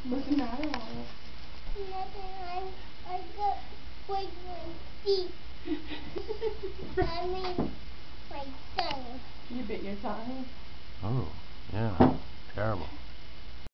What's the matter, Olive? Nothing. I got my teeth. I mean, my tongue. You bit your tongue? Oh, yeah. Terrible.